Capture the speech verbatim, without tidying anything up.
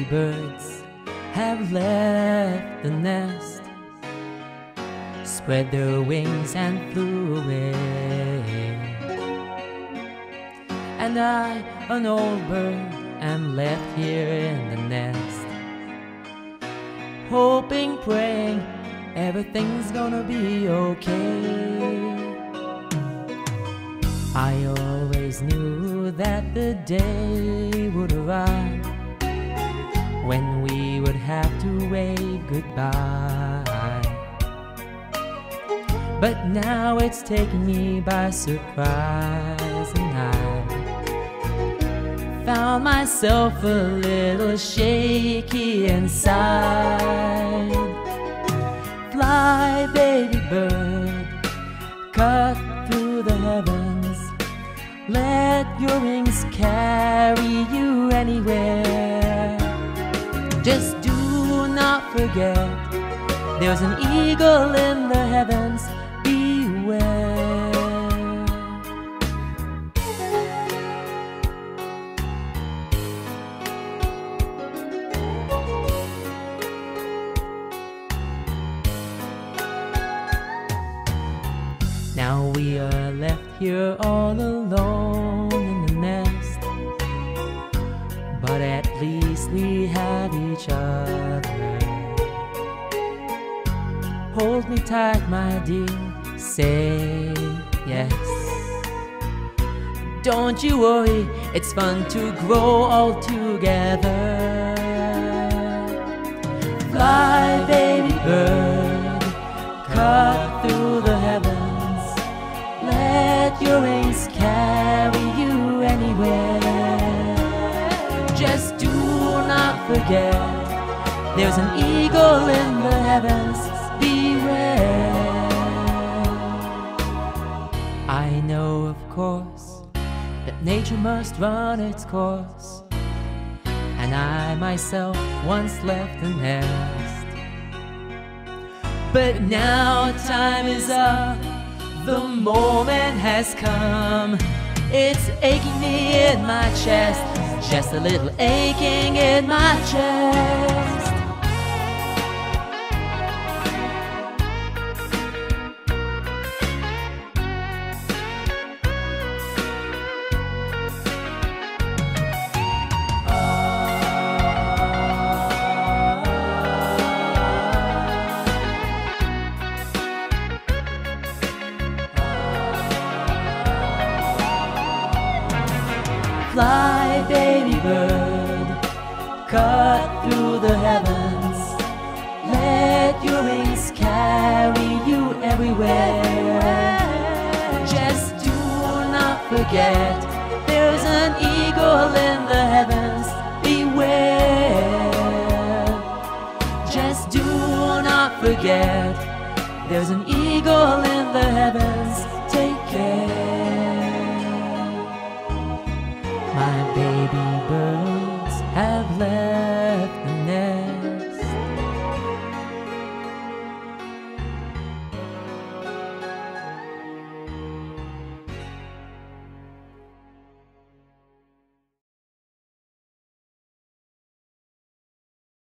birds have left the nest, spread their wings and flew away. And I, an old bird, am left here in the nest, hoping, praying, everything's gonna be okay. I always knew that the day would arrive when we would have to wave goodbye. But now it's taken me by surprise, and I found myself a little shaky inside. Fly, baby bird, cut through the heavens, let your wings carry you anywhere. Just do not forget, there's an eagle in the heavens, beware. Now we are left here all alone in the nest, but at least we have each other. Hold me tight, my dear, say yes. Don't you worry, it's fun to grow all together. Fly, baby bird, cut through the heavens, let your wings carry you anywhere. Just do not forget, there's an eagle in the heavens, beware. I know, of course, that nature must run its course, and I myself once left the nest. But now time is up, the moment has come. It's aching me in my chest, just a little aching in my chest. Fly, baby bird, cut through the heavens, let your wings carry you everywhere. Just do not forget, there's an eagle in the heavens, beware. Just do not forget, there's an eagle in the heavens, take care.